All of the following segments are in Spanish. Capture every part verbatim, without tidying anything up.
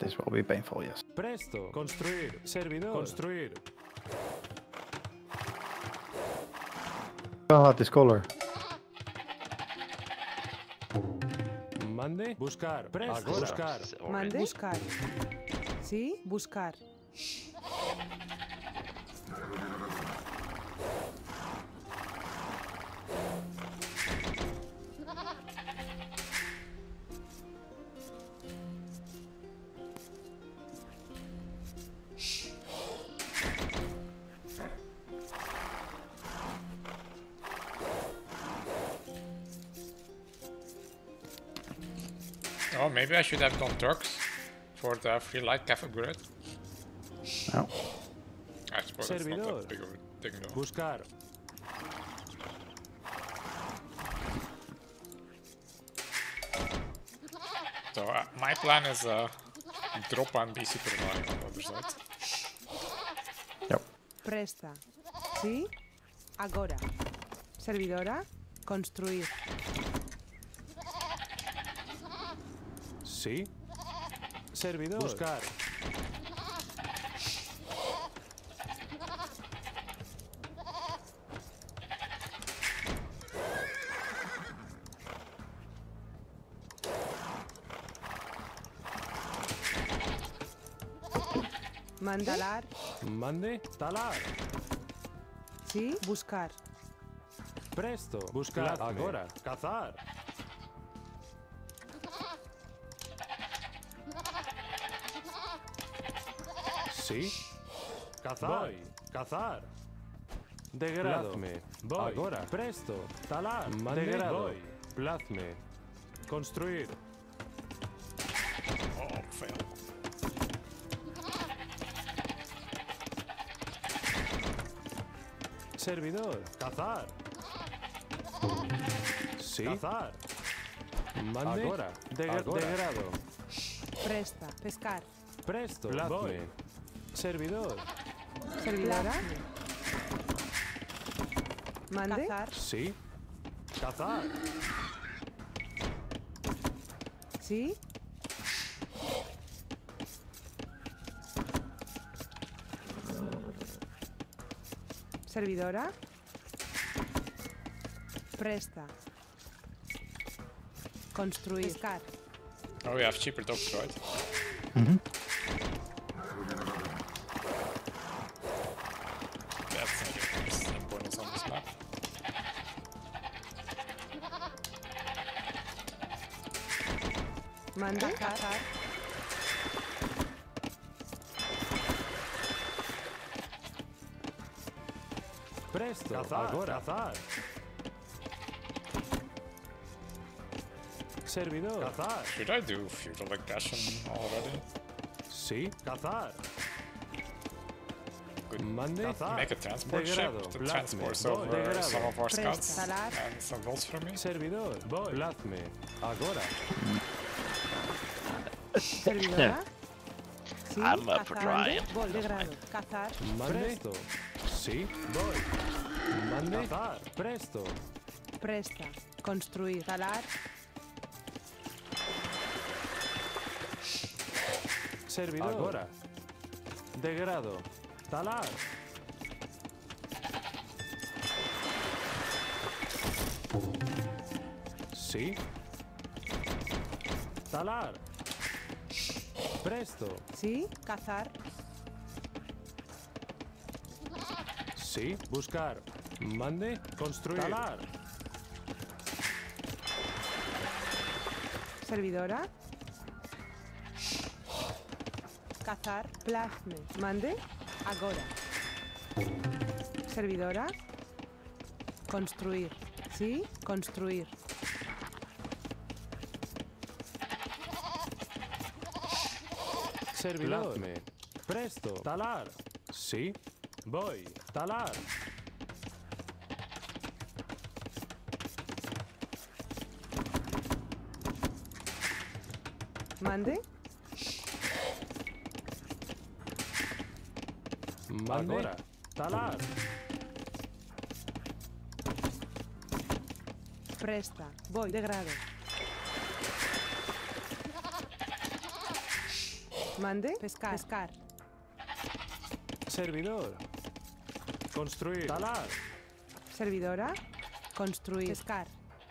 This will be painful, yes. Presto. Construir. Servidor. Construir. Oh, this color. Mande. Buscar. Presto. Agora. Buscar. Mande. Buscar. Sí, buscar. Oh, maybe I should have done Turks for the free light cafe upgrade. No. I suppose it's not Servidor. that big of a thing though. Buscar. So uh, my plan is uh, drop and be super annoying on the other side. Yep. Presta. Sí. Agora. Servidora. Construir. Sí. Servidor. Buscar. Mandalar. Mande. Talar. Sí. Buscar. Presto. Buscar. Agora. Cazar. Sí. Cazar. Voy. Cazar. Degrado. Plazme. Voy. Agora. Presto. Talar. Mande. Degrado. Voy. Plazme. Construir. Oh, fail. Servidor. Cazar. Sí. Cazar. Mande. Agora. Deg Agora. Degrado. Presta. Pescar. Presto. Plazme. Servidor. Servidora. Mande. Cazar. Sí. Cazar. Sí. Servidora. Presta. Construir. Pescar. Oh, we have cheaper dogs, right? Mm-hmm. That's not a good bonus on this map. Mande. Cazar. Presto. Cazar. Agora. Cazar. Servidor. Cazar. Should I do feudal aggression already? Sí. Cazar. Good. Mande. Cazar. Make a transport Degrado. ship to Plazme. transport Voy. over Degrado. some of our Presta. scouts Talar. and some votes from me. Servidor. Voy. Plazme. Agora. Servidora. Sí. I'm up for Cazar. trying. Vol de grado. Cazar. Mande. Presto. Sí. Voy. Mande. Cazar. Presto. Presta. Construir. Talar. Servidor. Agora. Degrado. Talar. Sí. Talar. Presto. Sí. Cazar. Sí. Buscar. Mande. Construir. Talar. Servidora. Cazar. Plasme. Mande. Agora. Servidora. Construir. Sí. Construir. Servidor. Plazme. Presto. Talar. Sí. Voy. Talar. Mande. Mande. Agora. Talar. Presta. Voy de grado. Mande. Pescar. Pescar. Servidor. Construir. Talar. Servidora. Construir. Pescar.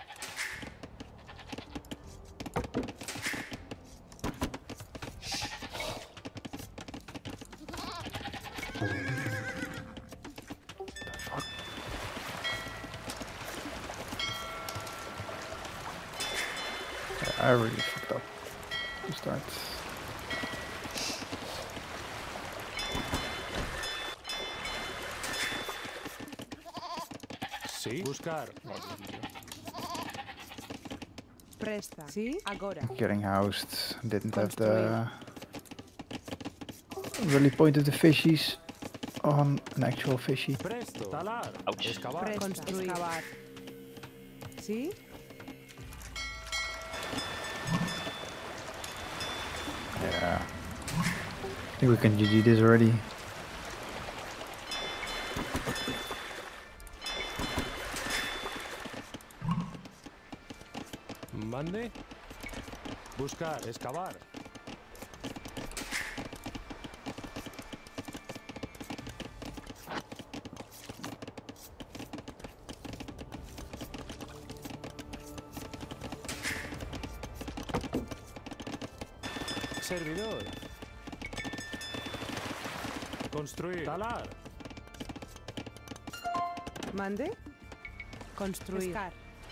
I really fucked up to start. Sí. Buscar. Presta. Sí. Agora. Getting housed. Didn't have the really pointed the fishies on an actual fishy. Presto. Talar. Ouch. Excavar. Presta. Construir. Excavar. Sí. Yeah. I think we can G G this already. Mande. Buscar. Excavar. Servidor. Construir. Talar. Mande. Construir. Pescar.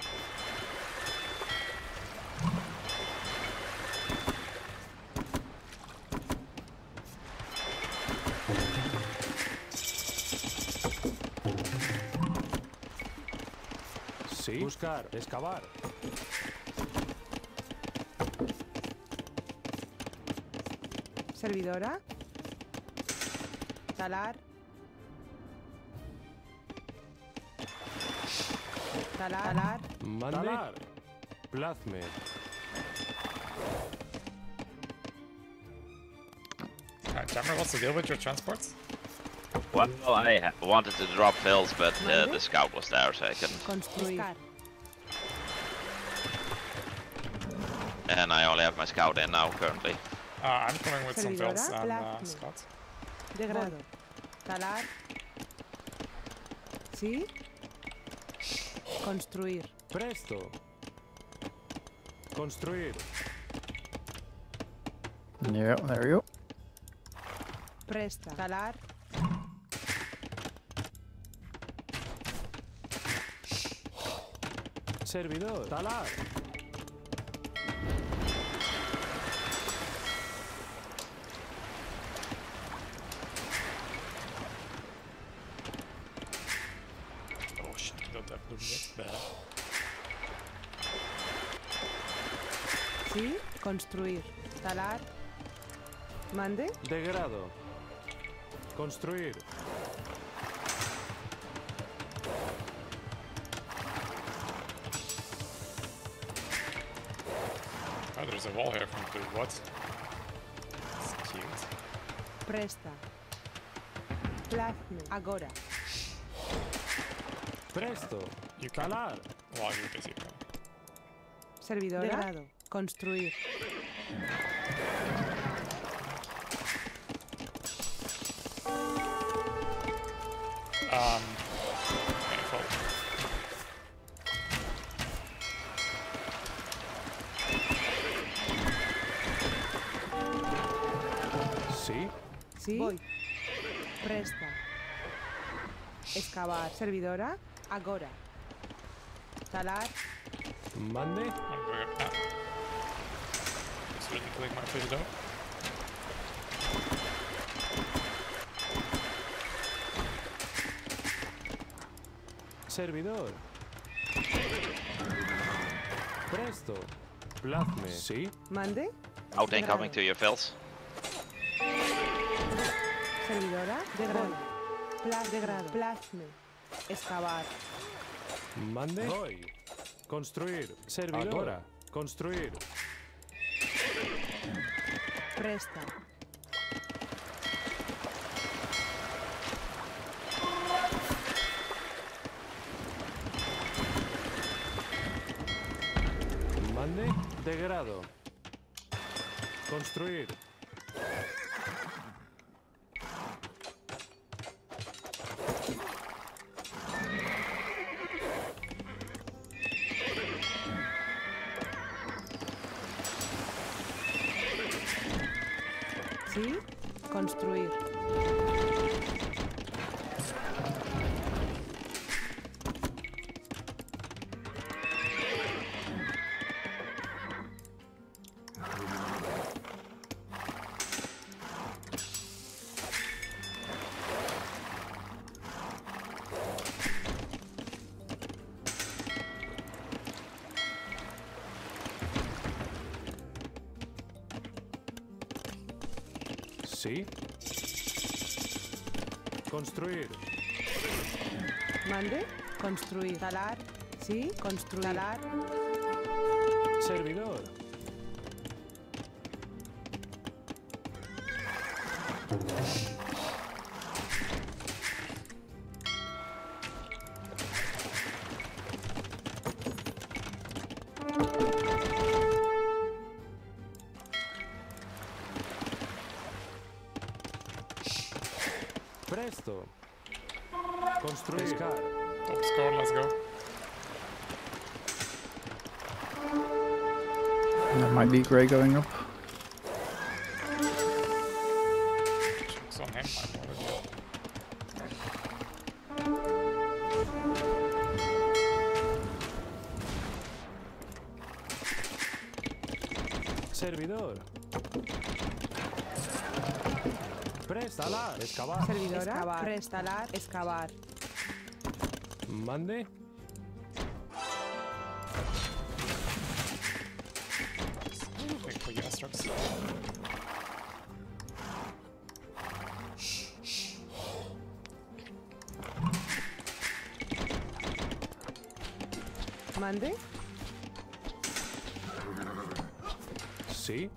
Sí. Buscar. Excavar. Servidora. Talar. Talar. Talar. Mande. Talar. Plazme. Uh, Jammer, what's the deal with your transports? Well, I ha- wanted to drop fills, but uh, the scout was there, so I couldn't. Construir. And I only have my scout in now currently. Uh, I'm coming with some Servidora, fills and uh, Plasma. Scott. Degrado. Talar. Sí. Construir. Presto. Construir. Yeah, there we go. Presta. Talar. Servidor. Talar. Oh shit, we don't have blue yet. Bad. Sí. Construir. Talar. Mande. Degrado. Construir. Oh, there's a wall here from blue. What? That's cute. Presta. Plasme. Agora. Presto. You can. Talar. While you're busy, bro. Servidora. Degrado. Construir. Um. Painful. Sí. Sí. Voy. Presta. Excavar. Servidora. Agora. Talar. Mande. I'm going up now. Just really click my fish though. Servidor. Presto. Plazme. Sí. Mande. Out incoming to your fills. Servidora. Degrado. Plas. Degrado. Plasme. Excavar. Mande. Voy. Construir. Servidor. Agora. Construir. Presta. Mande. Degrado. Construir. Sí. Construir. Sí. Construir. Mande. Construir. Talar. Sí. Construir. Talar. Servidor. Presto. Construir. Pescar. Top score, let's go. That might be Grey going up. Checks on him, I'm already up. Servidor. Prestalar. Excavar. Servidora. Excavar. Prestalar. Excavar. Mande. Wait for Yastrux. Mande. Sí.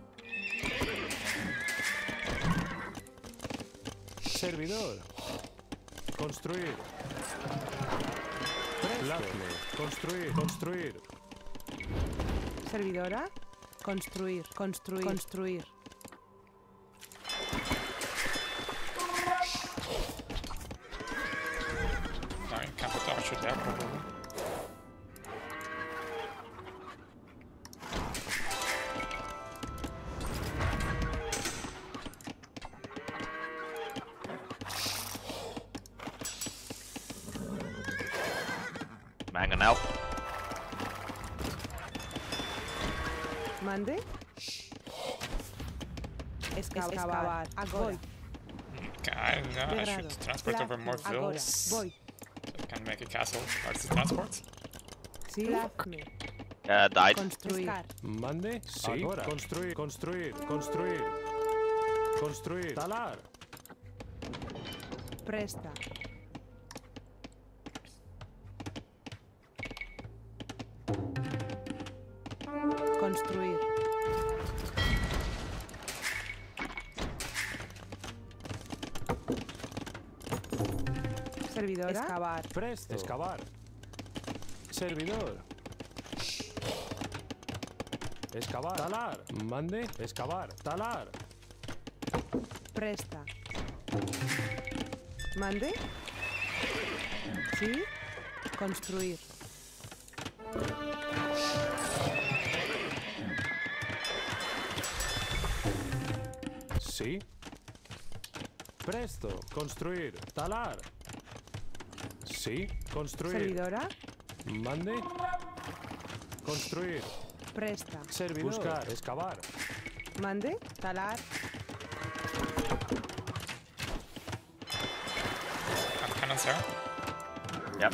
Servidor. Construir. Plasme. Construir. Construir. Servidora. Construir. Construir. Construir. Now in Capital should have probably. Mangonel. Mande. Excavar. Agora. Okay, I, uh, I should Degrado. transport over more Agora. fills. Voy. So I can make a castle. Where's the transport? Sí. Plasme. Uh, died. Construir. Ah, Mande. Sí. Ahora. Construir. Construir. Construir. Construir. Talar. Presta. Construir. Servidora. Excavar. Presto. Excavar. Servidor. Excavar. Talar. Mande. Excavar. Talar. Presta. Mande. Sí. Construir. Sí. Presto. Construir. Talar. Sí. Construir. Servidora. Mande. Construir. Presta. Servidor. Buscar. Excavar. Mande. Talar. And cannons here. Yep.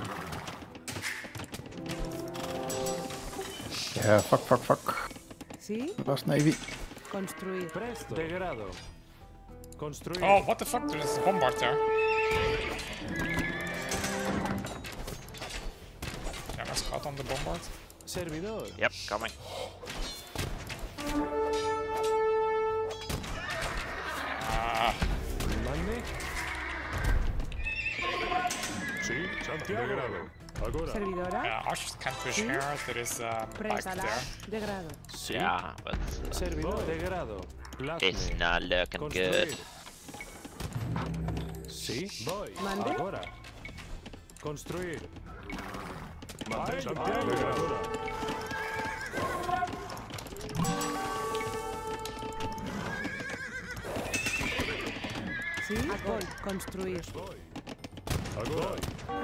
Yeah, fuck, fuck, fuck. Sí. Lost Navy. Construir. Presto. Degrado. Construir. Oh, what the fuck? There's a bombard there. Can I scout on the bombard? Servidor. Yep, coming. Ah, Mande. Sí. Santiago. Degrado. Agora. Servidora. Yeah, Archers can push Sí. here. There is a bike Presa there. de grado. Sí. Yeah, but uh, Servidor de grado. it's Plazme. not looking good. Construir. Sí, voy. Mande. Ahora. Construir. Mande. Santiago de grado. Sí. Gol. Construir. Voy. Agora.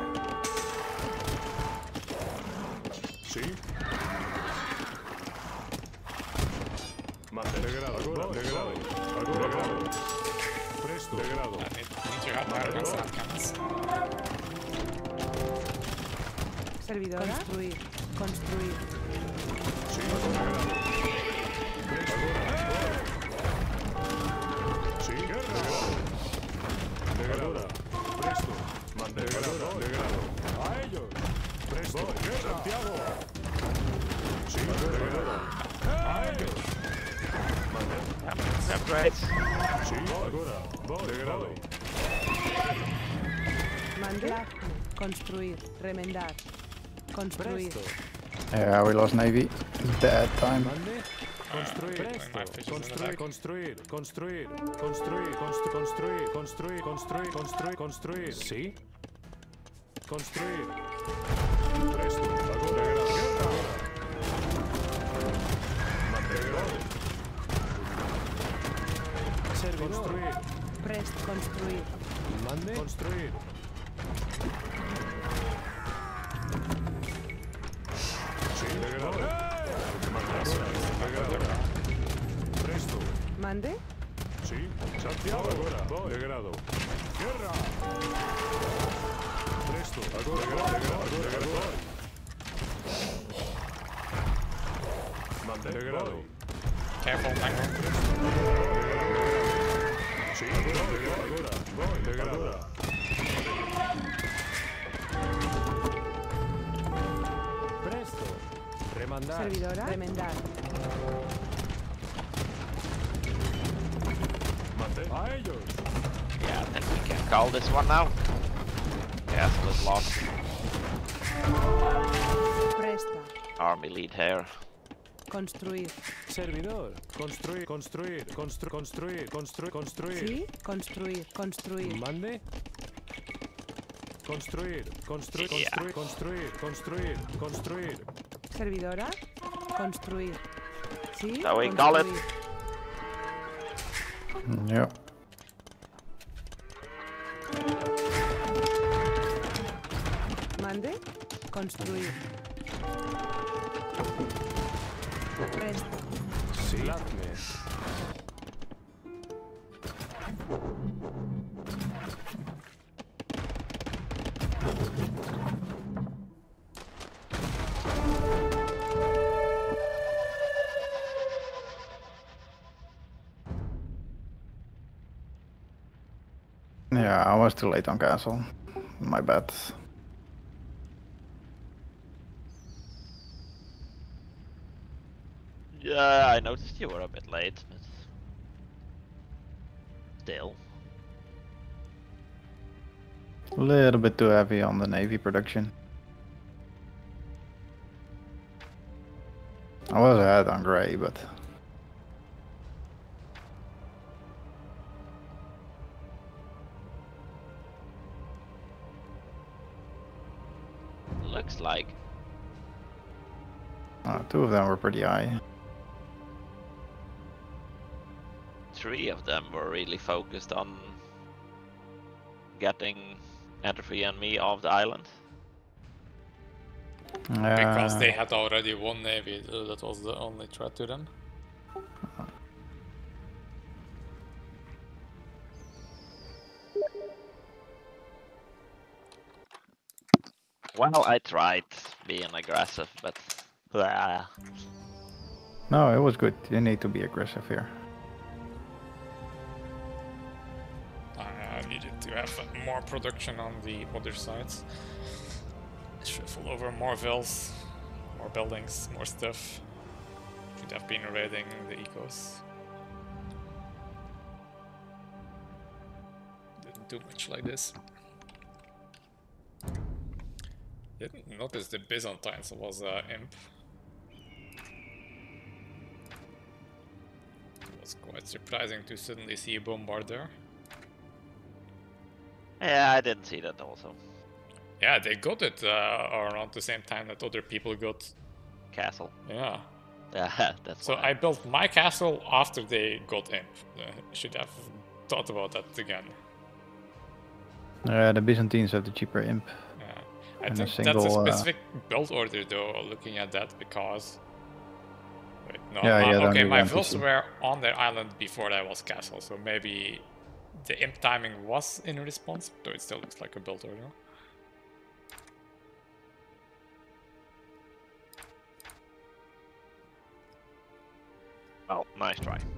Sí. Mande. De grado. Agora. De grado. Agora. De grado. Presto. De grado. I need, need to have air guns and cannons. Servidora. Construir. Construir. Sí. De grado. Presto. Agora. Sí. Guerra. De grado. Presto. Mande. De grado. De grado. A ellos. Presto. Guerra. Santiago. Sí. De grado. A ellos. Mande. Separate. Sí. Agora. Voy. De grado. Mande. Construir. Remendar. Construir. Presto. Yeah, we lost Navy. Bad time. Mande. Construir. putting my Presto. fishes in the Construir. back. Construir. Construir. Construir. Constru- Construir. Construir. Construir. Construir. Construir. Sí. Construir. Presto. Agora. Guerra. Mande. Grado. Servidor. Construir. Prest. Construir. Mande. Construir. Sí. De grado. Mande. De grado. Presto. Mande. Sí. Santiago. Agora. Voy. De grado. Guerra. Presto. Agora. De grado. De grado. De grado. Mande. De grado. Careful, Mango. Sí. Agora. De grado. Agora. Voy. De grado. Presto. Remandar. Servidora. Remendar. Mande. A ellos. Yeah, I think we can call this one now. Yes, it was lost. Presta. Army lead here. Construir. Servidor. Construir. Construir. Construir. Construir. Construir. Construir. Sí. Construir. Construir. Mande. Construir. Construir. Yeah. Construir. Construir. Construir. Construir. Servidora. Construir. Sí. So we call it. construir. Yeah. Mande. Construir. Presta. Sí. Latme. Yeah, I was too late on castle. My bad. Yeah, I noticed you were a bit late, but still. A little bit too heavy on the Navy production. I was ahead on Grey, but Looks like. uh, two of them were pretty high. Three of them were really focused on getting Entropy and me off the island. Because Uh, they had already one navy, uh, that was the only threat to them. Well, I tried being aggressive, but uh, No, it was good. You need to be aggressive here. I needed to have more production on the other sides. Shuffle over more vills, more buildings, more stuff. Should have been raiding the ecos. Didn't do much like this. Didn't notice the Byzantines was uh, imp. It was quite surprising to suddenly see a bombardier. Yeah, I didn't see that also. Yeah, they got it uh, around the same time that other people got. Castle. Yeah. Yeah, that's So why. I built my castle after they got imp. Uh, should have thought about that again. Uh, the Byzantines have the cheaper imp. Yeah. I And a think that's a single, uh, specific build order though, looking at that, because... Wait, no, Yeah, my- yeah, okay, then my you want to vills see. were on their island before that was castle, so maybe the imp timing was in response, though it still looks like a build order. Oh, nice try.